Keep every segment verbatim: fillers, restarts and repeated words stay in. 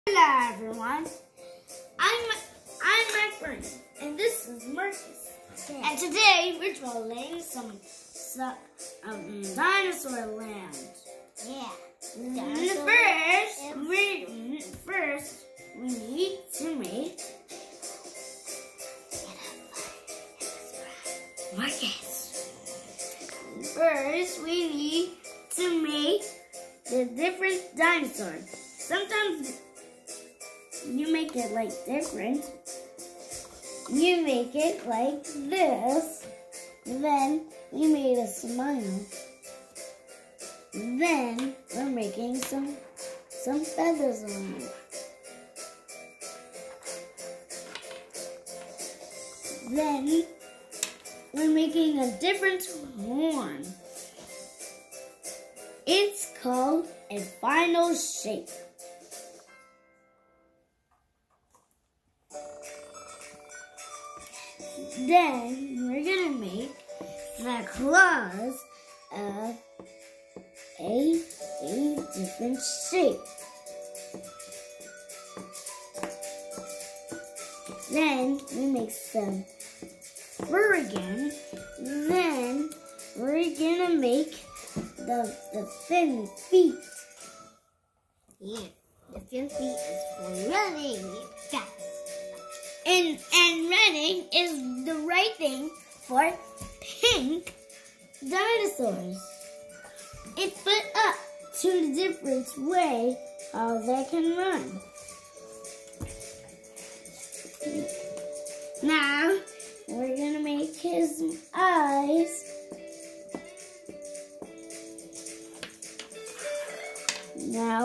Hello everyone, I'm I'm Mike Byrne, and this is Marcus. Yeah. And today we're drawing some, some um, dinosaur land. Yeah. Dinosaur first, land. we first we need to make Marcus. First, we need to make the different dinosaurs. Sometimes you make it like different. You make it like this. Then we made a smile. Then we're making some some feathers on it. Then we're making a different horn. It's called a final shape. Then we're gonna make the claws of a, a different shape. Then we make some fur again. Then we're gonna make the, the thin feet. Yeah, the thin feet is for running fast. And, and running is the right thing for pink dinosaurs. It's put up to the different way how they can run. Now, we're gonna make his eyes. Now,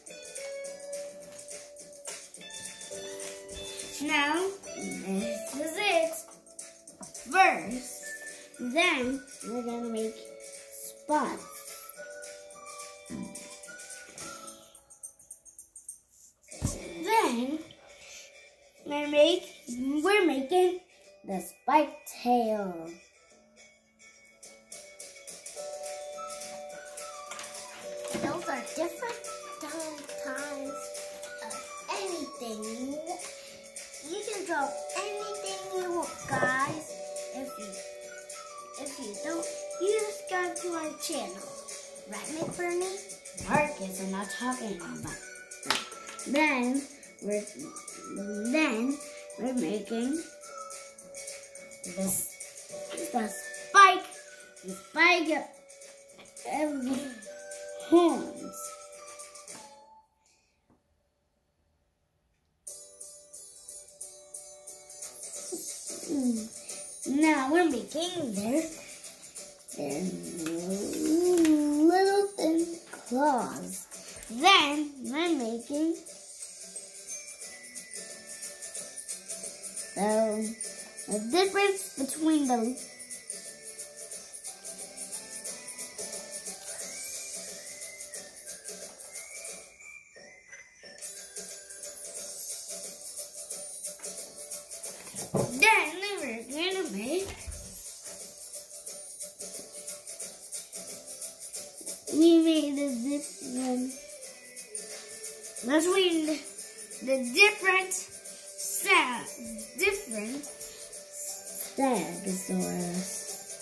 Now, this is it. First, then we're gonna make spots. Then we make we're making the spiked tail. Those are different kinds of anything. You can draw anything you want, guys. If you if you don't, you just go to our channel. Right, McBurney? Marcus, I'm not talking about that. Then we're then we're making this the spike the spike of the horns. Now we're making their, their little thin claws. Then we're making the, the difference between the Then we're gonna make we made the different between the, the different sounds, different stegosaurus.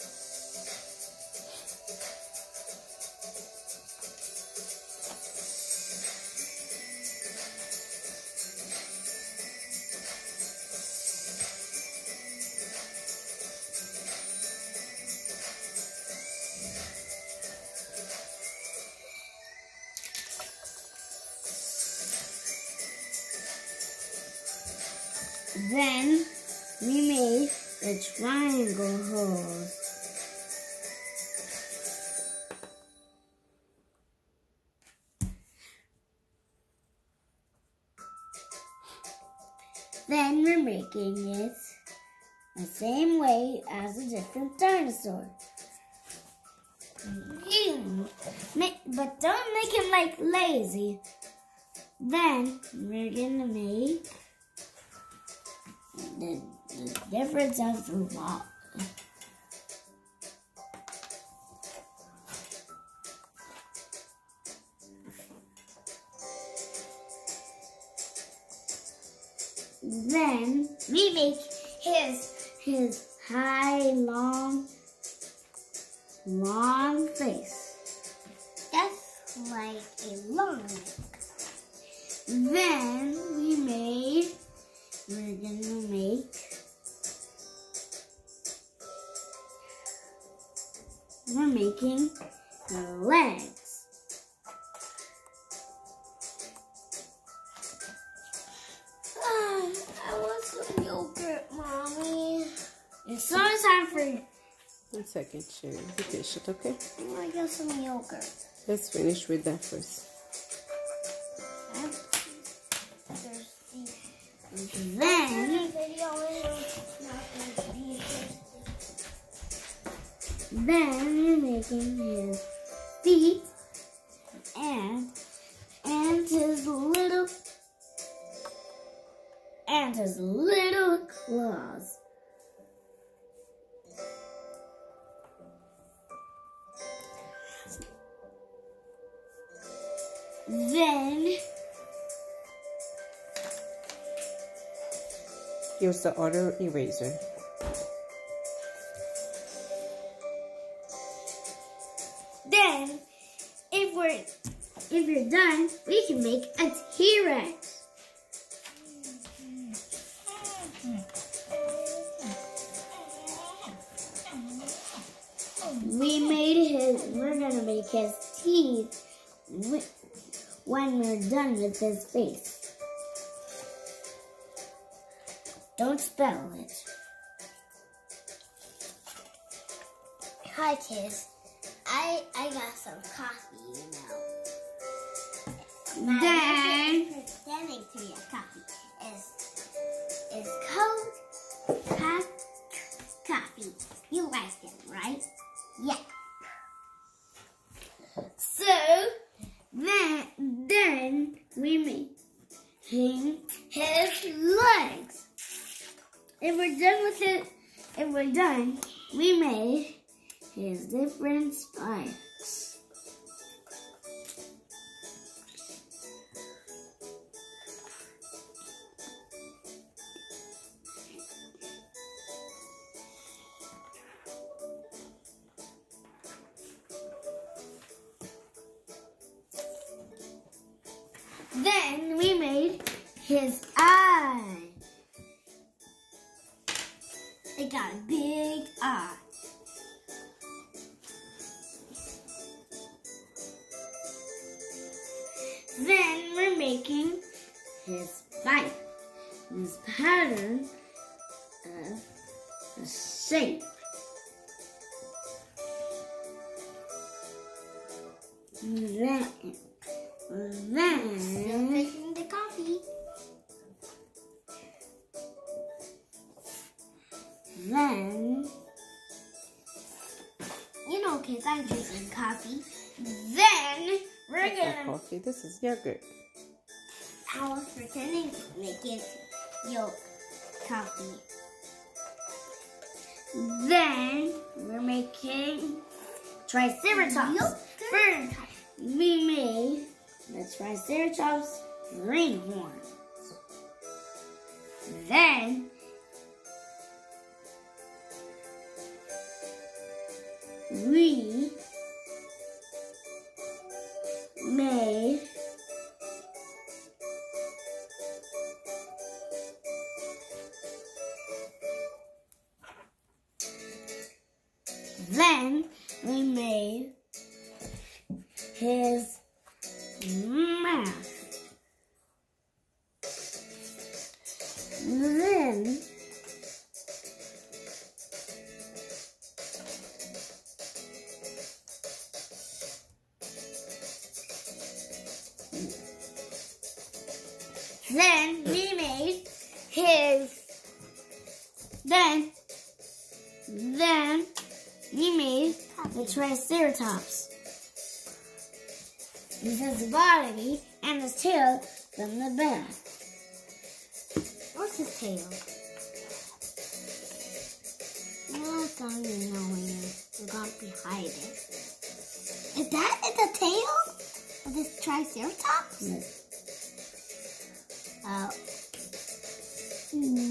Then we made the triangle holes. Then we're making it the same way as a different dinosaur. But don't make him like lazy. Then we're gonna make The, the difference of the rock. Then we make his his high, long, long face. That's like a long neck. Then we made, we're gonna make we're making the legs. Ah, I want some yogurt, Mommy. It's almost time for One second, Sherry. Be patient, okay? I want to get some yogurt. Let's finish with that first. I'm thirsty. then Video is not going to be interesting. then we're making his feet and and his little and his little claws. Then Here's the other eraser. then if we're if you're done, we can make a T-Rex. We made his, we're gonna make his teeth wi- when we're done with his face. Don't spell it. Hi, kids. I I got some coffee, you know. Then, Pretending to be a coffee is is cold hot coffee. You like them, right? Yeah. so, then, then we make him his legs. If we're done with it, if we're done, we made his different spikes. Then we made his eye. It got a big eye. Then we're making his bite. This pattern of the shape. Then, Still then, making the coffee. then, You know, kids, I'm drinking coffee. then we're That's not gonna coffee. This is yogurt. I was pretending to make it yolk coffee. Then we're making Triceratops. Yogurt. First, we made the Triceratops ring horns. Then we made Then we made his mouth. Then Then we made his then then we made the Triceratops. This is the body and his tail from the back. What's his tail? No, I don't even know where you're going to be hiding. Is that the tail of this Triceratops? Yes. Oh.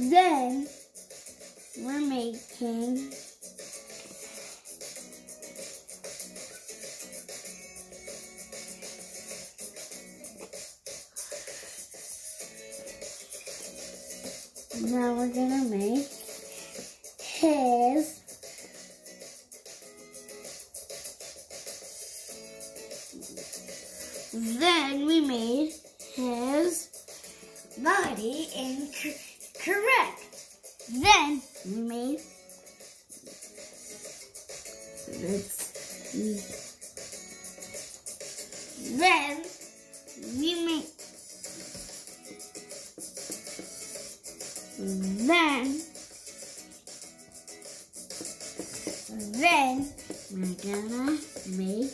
Then we're making now we're gonna make his then we made his body incorrect. Then we made let's then we made then then we're gonna make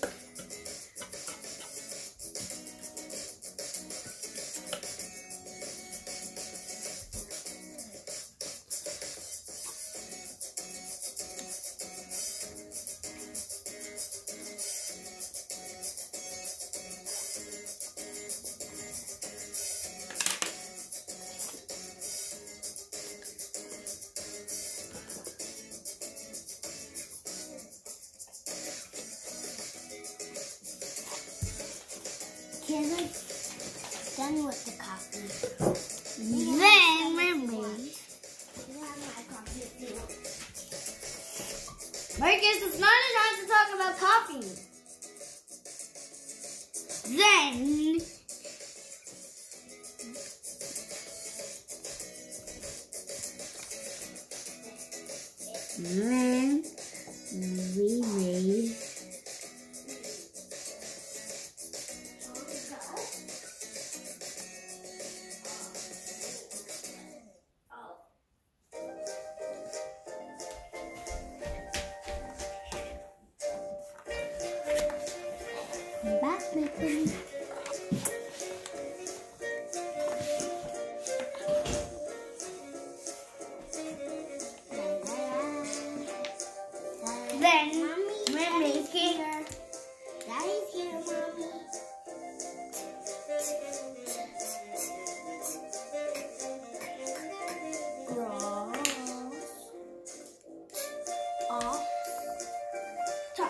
Can I done with the coffee? then we're made You have my coffee too. Marcus, it's not a time to talk about coffee. Then then we made back with me. Then we're making Daddy's here, Mommy. grass off top.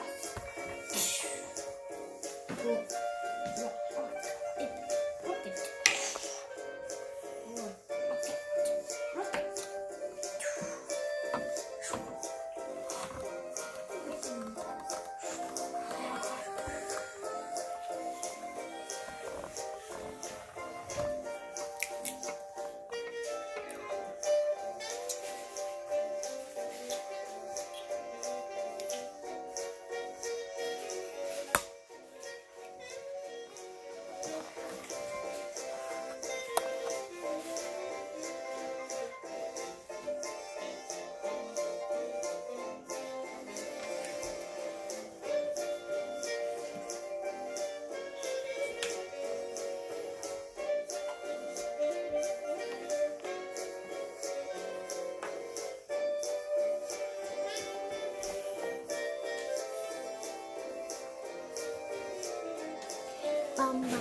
Bum, bum.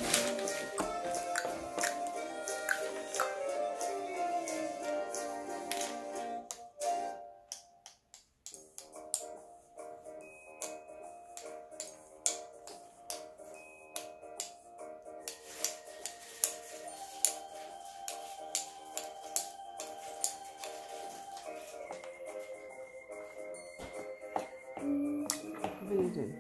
What are you doing?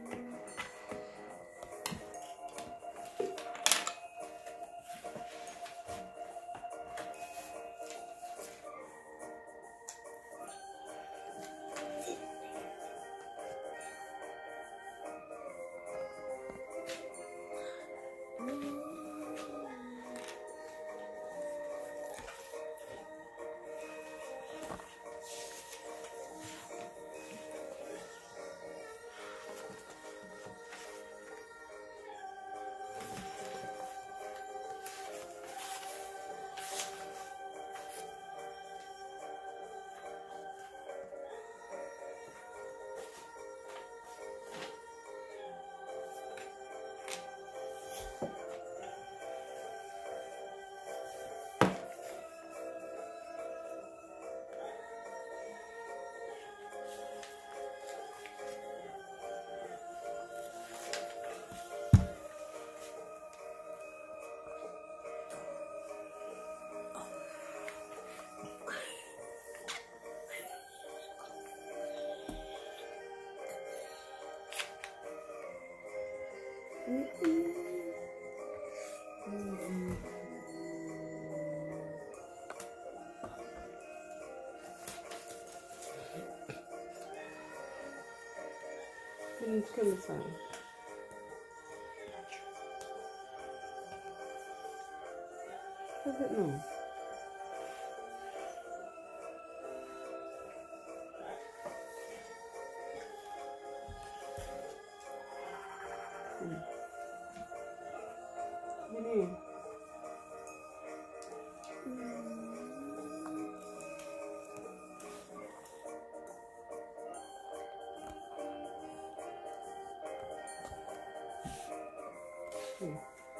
Mm, come on. Does it know? Mm. Minnie. Mm.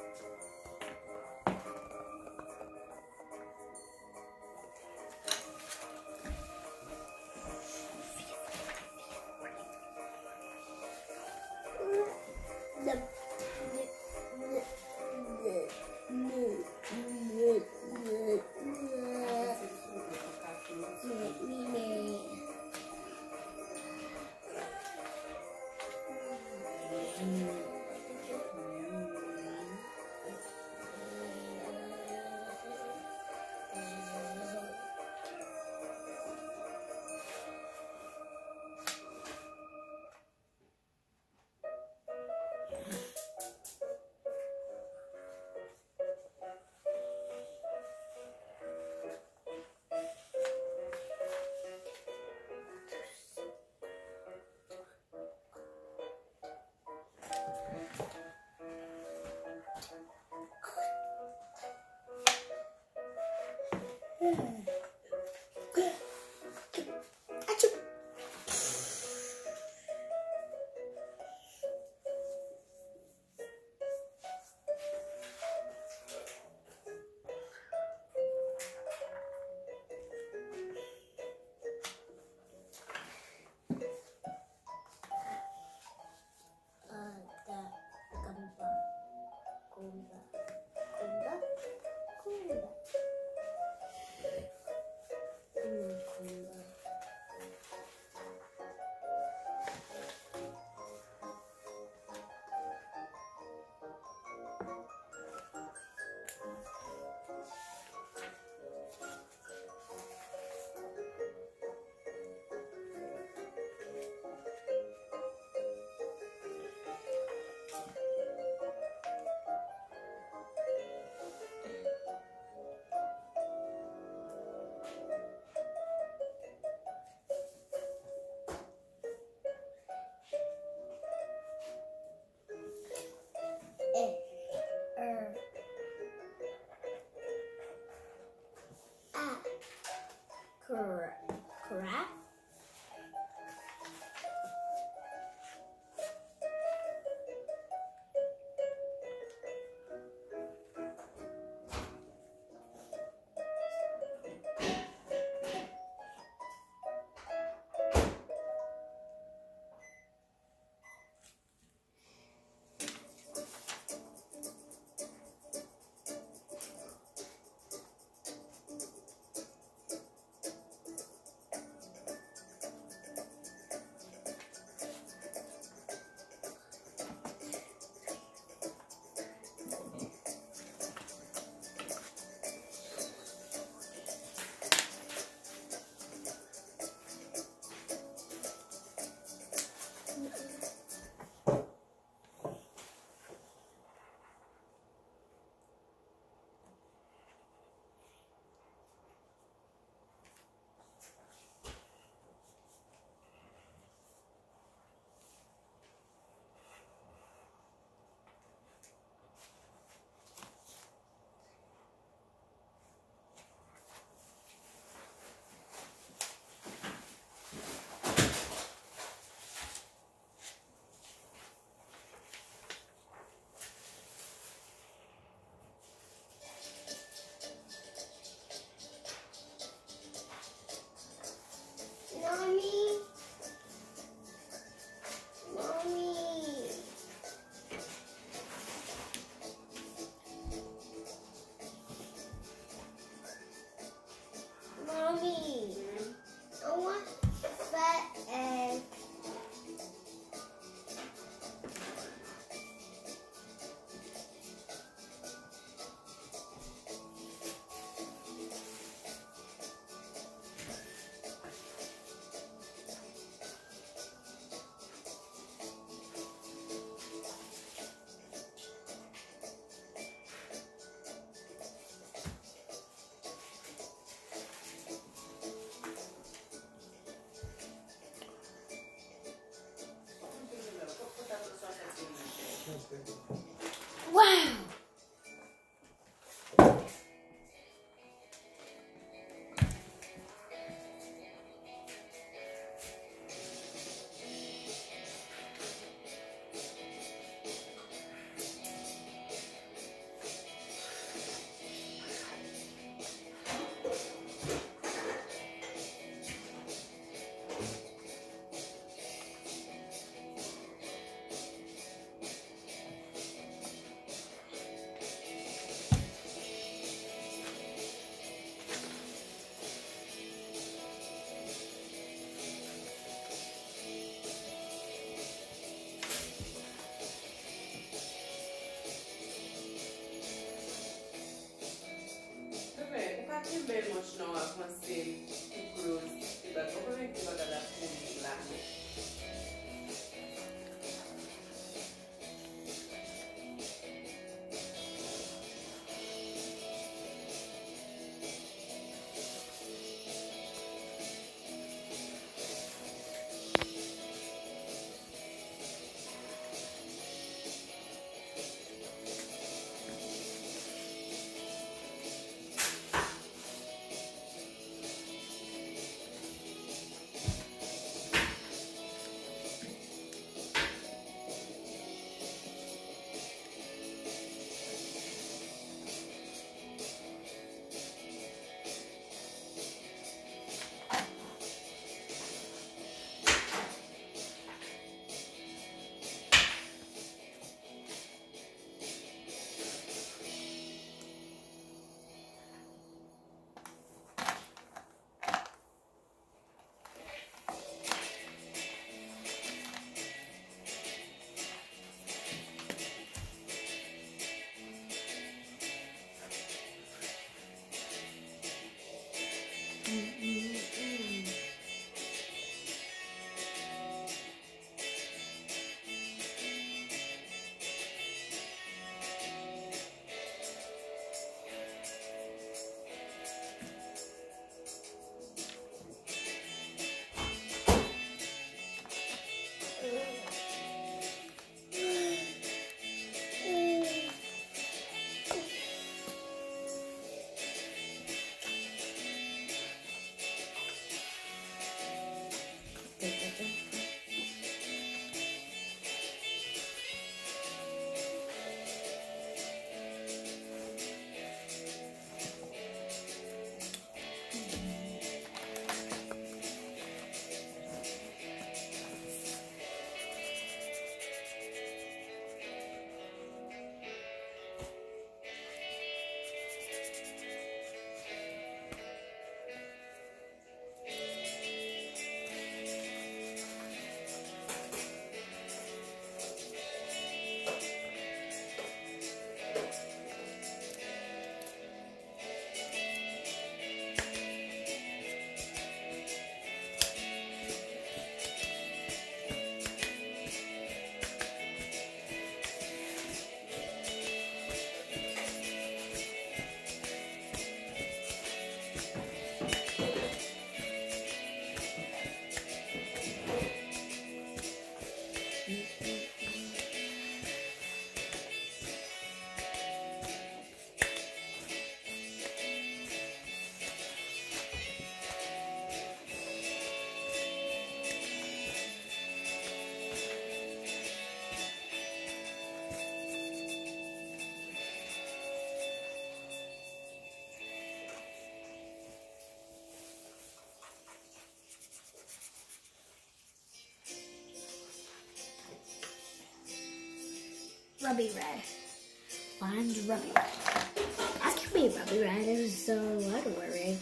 Crap. you very much now I can say to close because I'm going to give that food glass. Ruby red. Find ruby red. That could be ruby red. It was so what worry.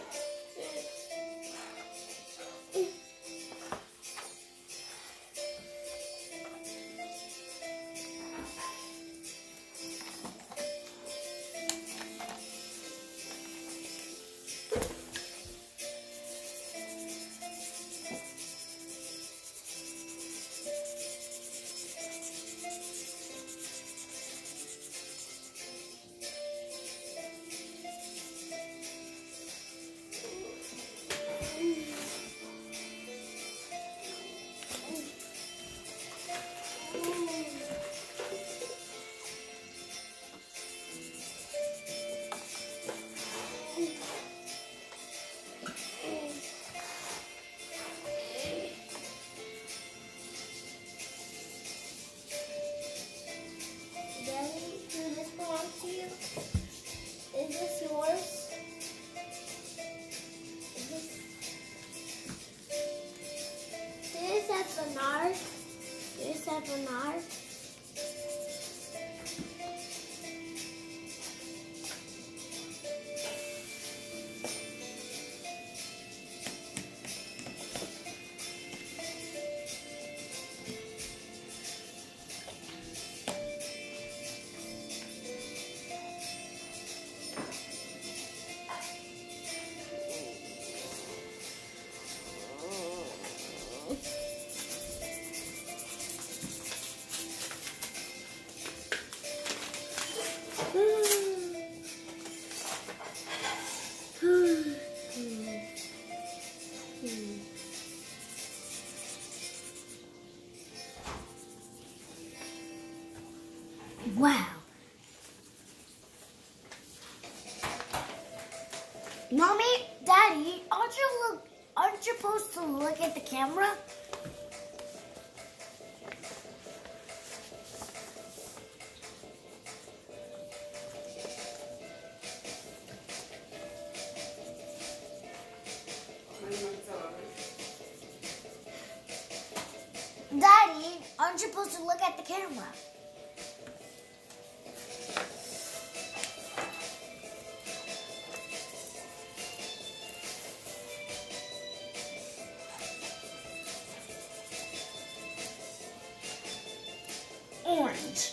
Bernard. Is that Bernard? Mommy, Daddy, aren't you look? Aren't you supposed to look at the camera? Daddy, aren't you supposed to look at the camera? Orange.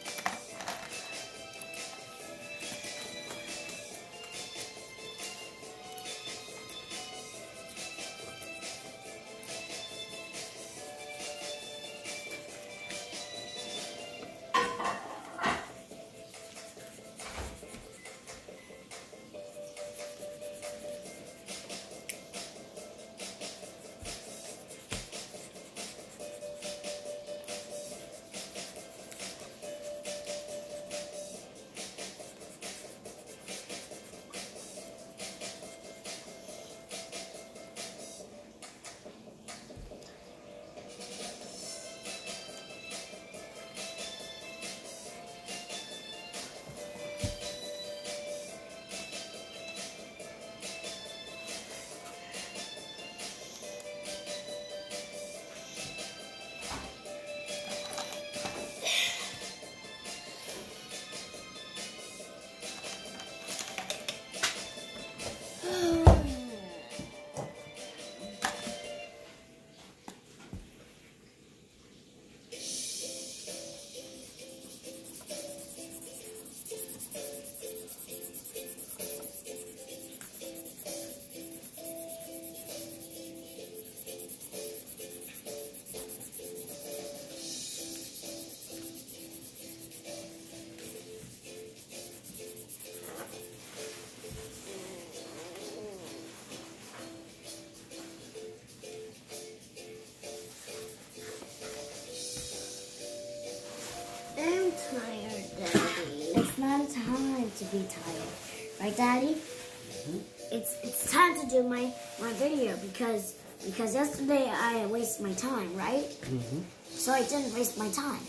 I'm tired, Daddy. It's not a time to be tired, right, Daddy? Mm-hmm. It's it's time to do my my video because because yesterday I wasted my time, right? Mm-hmm. So I didn't waste my time.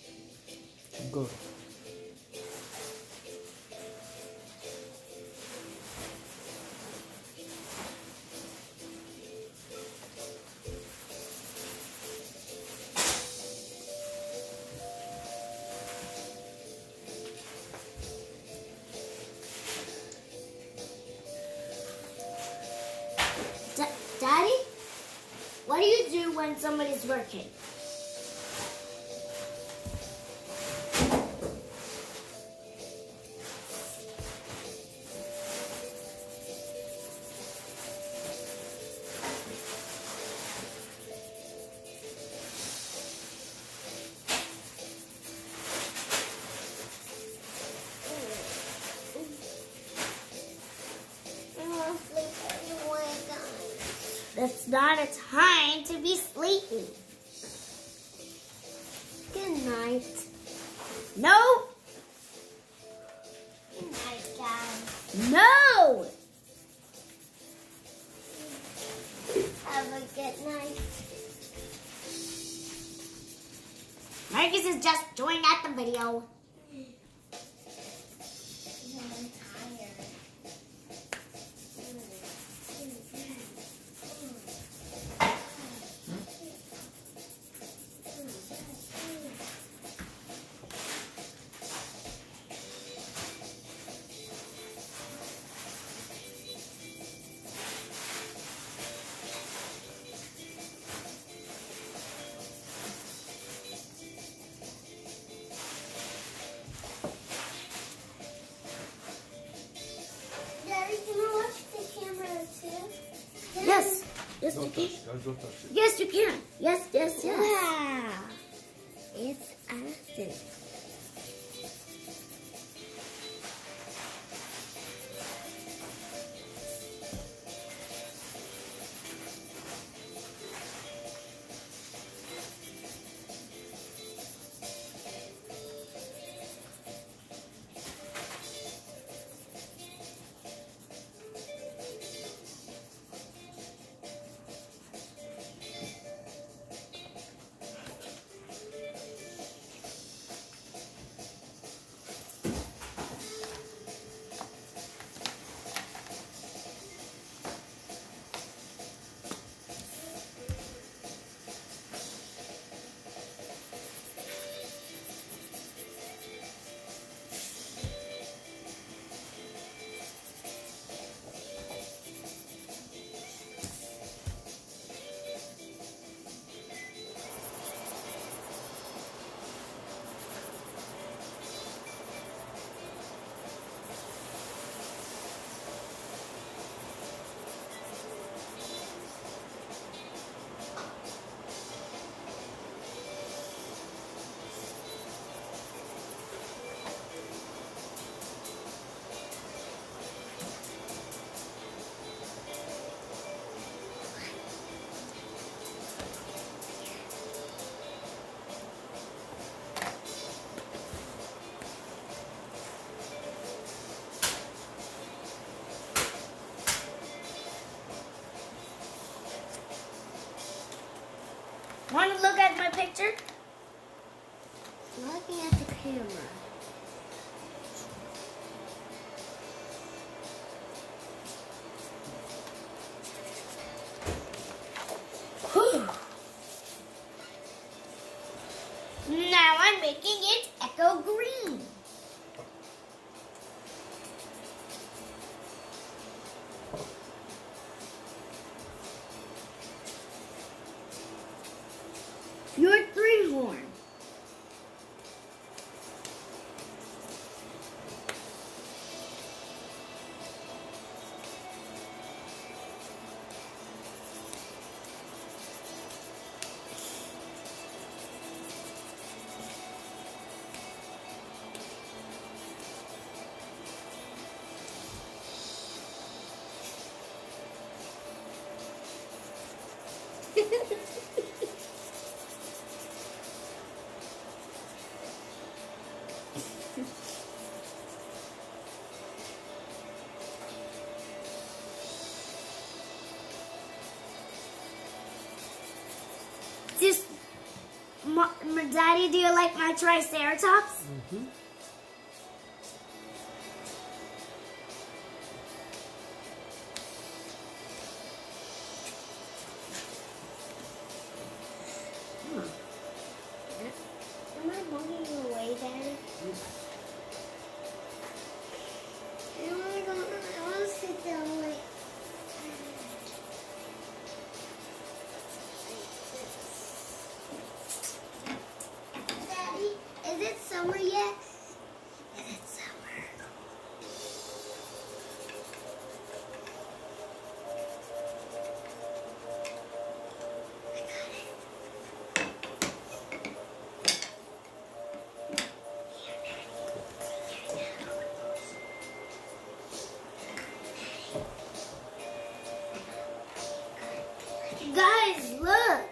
Good. Da- Daddy, what do you do when somebody's working? I want to sleep anyway, guys. That's not a time to be sleepy. Good night. No, Good night, guys. no. Have a good night. Marcus is just joining at the video. I'm tired. Daddy, can I watch the camera too? Daddy? Yes, yes you Don't can. touch it. Guys, don't touch it. Yes, you can. Yes, yes, yes. Wow. It's awesome. Want to look at my picture? I'm looking at the camera. Whew. Now I'm making it echo green. Your three horn. Just, my, my Daddy, do you like my Triceratops? Mm-hmm. Am I moving away, Daddy? I want to go. I want to sit down like. Daddy, is it summer yet? Is it summer? I got it. Guys, look.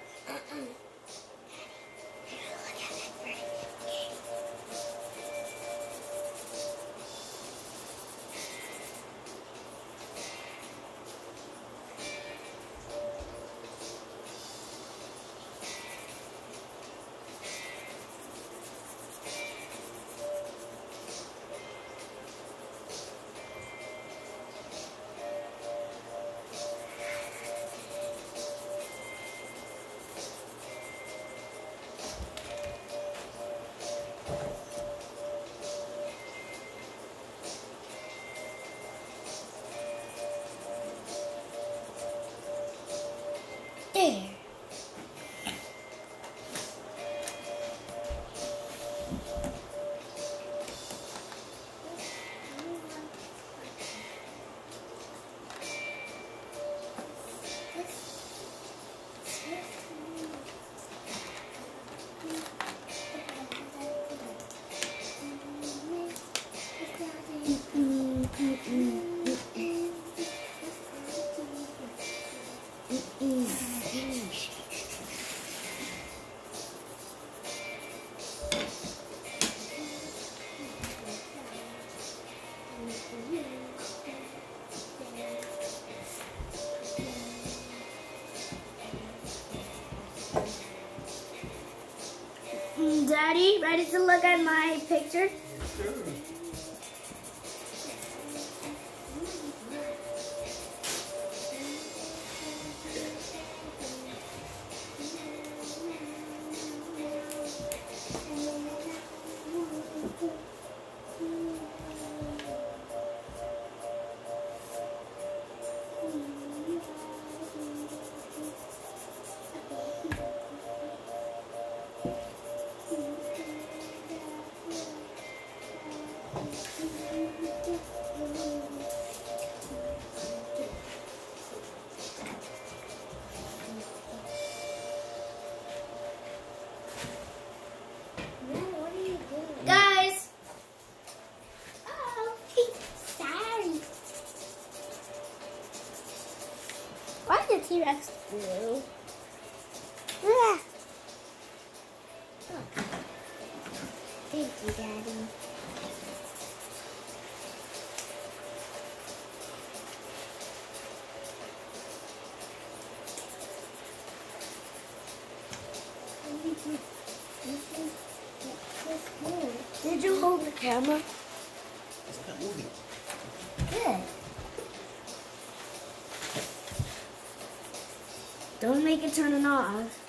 There. Daddy, ready to look at my picture? Guys, Oh, sorry. why is the T-Rex blue? Ah. Thank you, Daddy. Did you hold the camera? It's not moving. Good. Don't make it turn it off.